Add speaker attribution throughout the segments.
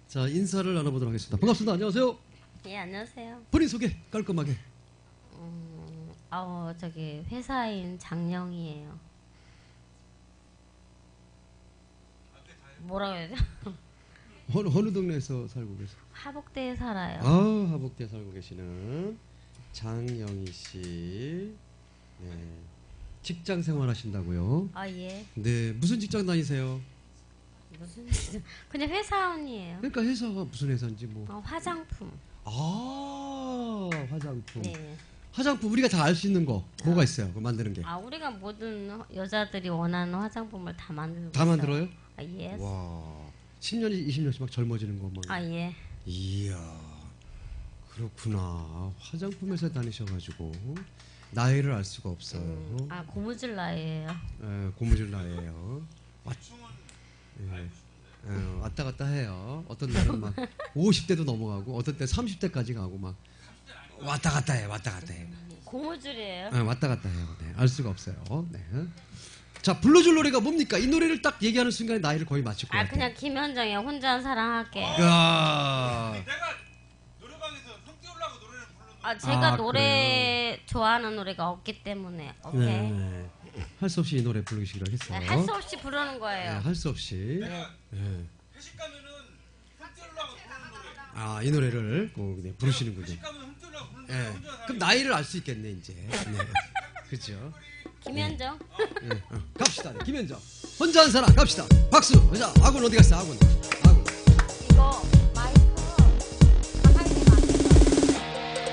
Speaker 1: 자, 인사를 나눠보도록 하겠습니다. 반갑습니다. 안녕하세요.
Speaker 2: 예, 안녕하세요.
Speaker 1: 본인 소개 깔끔하게.
Speaker 2: 저기 회사인 장영이에요. 뭐라고 해야 돼?
Speaker 1: 어느 동네에서 살고 계세요?
Speaker 2: 하복대에 살아요.
Speaker 1: 아, 하복대에 살고 계시는 장영희 씨. 네. 직장 생활하신다고요?
Speaker 2: 아, 예.
Speaker 1: 네, 무슨 직장 다니세요?
Speaker 2: 무슨 그냥 회사원이에요.
Speaker 1: 그러니까 회사가 무슨 회사인지 뭐.
Speaker 2: 화장품.
Speaker 1: 아, 화장품.
Speaker 2: 네.
Speaker 1: 화장품 우리가 다 알 수 있는 거 뭐가 있어요? 그거 만드는 게.
Speaker 2: 우리가 모든 여자들이 원하는 화장품을 다 만들고
Speaker 1: 다
Speaker 2: 있어요.
Speaker 1: 만들어요?
Speaker 2: 아, 예.
Speaker 1: 와, 10년, 20년씩 막 젊어지는 거 뭐.
Speaker 2: 아, 예.
Speaker 1: 이야, 그렇구나. 화장품 회사 다니셔가지고 나이를 알 수가 없어요.
Speaker 2: 고무줄 나이에요.
Speaker 1: 고무줄 나이에요. 왔다 갔다 해요. 어떤 날은 막 50대도 넘어가고 어떤 때 30대까지 가고 막 왔다 갔다 해.
Speaker 2: 고무줄이에요.
Speaker 1: 왔다 갔다 해요. 네, 알 수가 없어요. 네. 자, 불러줄 노래가 뭡니까? 이 노래를 딱 얘기하는 순간에 나이를 거의 맞출 것 같아요.
Speaker 2: 그냥 김현정의 혼자 사랑할게.
Speaker 1: 야.
Speaker 3: 내가 노래방에서 형 띄우려고 노래를 부르는
Speaker 2: 제가 노래 좋아하는 노래가 없기 때문에. 오케이.
Speaker 1: 네. 할 수 없이 이 노래 부르시기로 했어요.
Speaker 2: 할 수 없이 부르는 거예요.
Speaker 1: 네, 할 수 없이.
Speaker 3: 회식 가면은 형 띄우려고 부르는 노래.
Speaker 1: 이 노래를 꼭 부르시는군요.
Speaker 3: 회식 가면 형 띄우려고 부르는
Speaker 1: 네.
Speaker 3: 노래. 혼자
Speaker 1: 그럼 나이를 알 수 있겠네 이제. 네. 그렇죠.
Speaker 2: 김현정.
Speaker 1: 네. 갑시다. 네. 김현정. 혼자 한 사람 갑시다. 박수. 자, 아군 어디 갔어? 아군.
Speaker 2: 이거 마이크 가만히 있으면 안 돼요.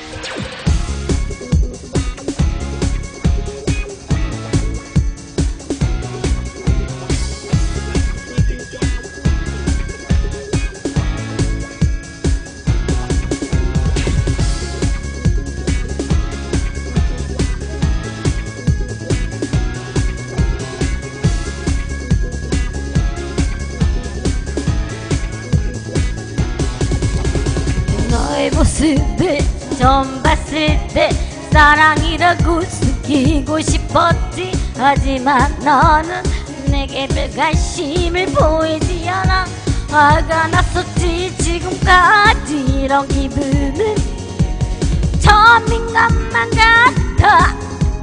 Speaker 2: 너의 모습을 처음 봤을 때 사랑이라고 숨기고 싶었지. 하지만 너는 내게 별 관심을 보이지 않아. 화가 났었지. 지금까지 이런 기분은 처음인 것만 같아.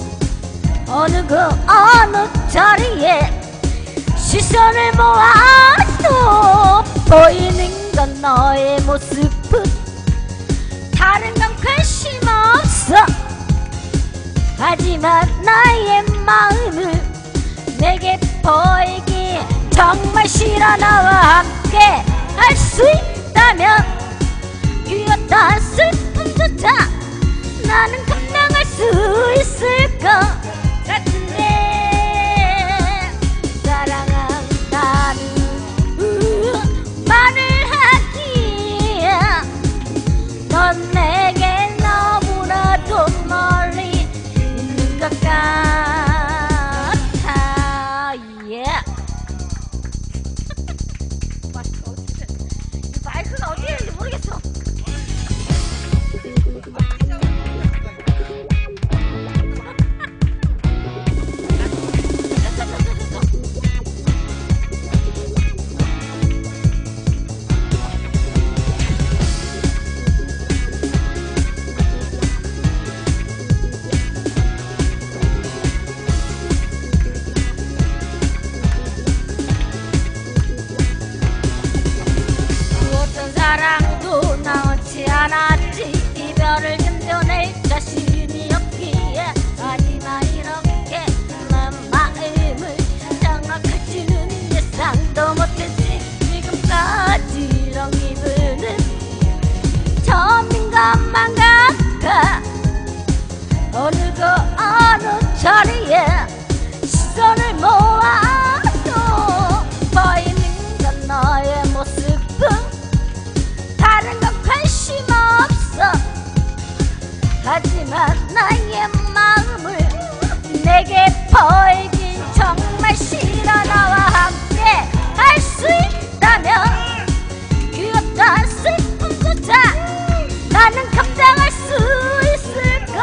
Speaker 2: 어느 자리에 시선을 모아도 보이는 건 너의 모습뿐. 다른 건 관심 없어. 하지만 나의 마음을 내게 보이기 정말 싫어. 너와 함께 할 수 있다면 그 어떤 슬픔조차 나는 감당할 수 있을 것 같은데. 사랑한다는 말을 하기에 넌 내게 너무나도 멀리 있는 것 같아. Yeah. 마이크가 어디에 있는지 모르겠어. 어떤 사랑도 나오지 않았지. 이별을 견뎌낼 자신이 없기에. 하지만 이렇게 내 마음을 장악할지는 예상도 못했지. 지금까지 이런 기분은 처음인 것만 같아. 어느 자리에 시선을 모아도 보이는 건 너의 모습뿐. 다른 건 관심 없어. 하지만 나의 마음을 내게 보이긴 정말 싫어. 너와 함께 할 수 있다면 그 어떤 슬픔조차 나는 감당할 수 있을 것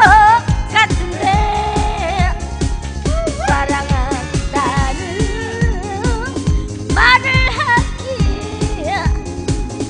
Speaker 2: 같은데. 사랑한다는 말을 하기에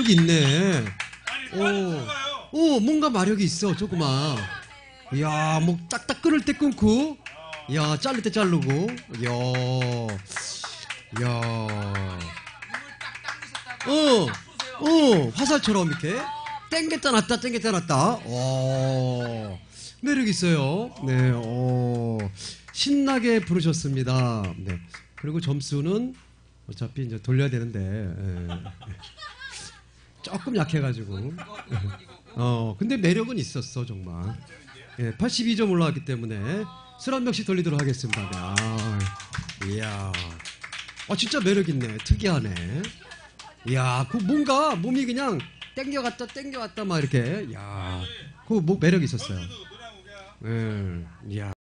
Speaker 1: 매력이 있네.
Speaker 3: 아니 들어가요.
Speaker 1: 뭔가 마력이 있어, 조그만. 이야, 뭐 딱딱 끊을 때 끊고, 야, 자를 때 자르고, 야, 화살처럼 이렇게 땡겼다 놨다, 땡겼다 놨다. 매력 있어요. 네, 신나게 부르셨습니다. 네, 그리고 점수는 어차피 이제 돌려야 되는데 조금 약해가지고. 근데 매력은 있었어 정말. 82점 올라왔기 때문에 술 한 병씩 돌리도록 하겠습니다. 네. 이야, 진짜 매력 있네. 특이하네. 이야, 그 뭔가 몸이 그냥 땡겨갔다 막 이렇게. 이야, 그 뭐 매력 있었어요. 이야.